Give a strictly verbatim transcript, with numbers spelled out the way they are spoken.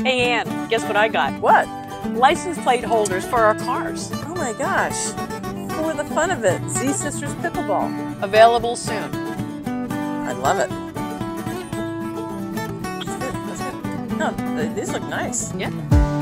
Hey, Ann, guess what I got? What? License plate holders for our cars. Oh my gosh. For the fun of it, Z Sisters Pickleball. Available soon. I love it. That's good. That's good. No, these look nice. Yeah.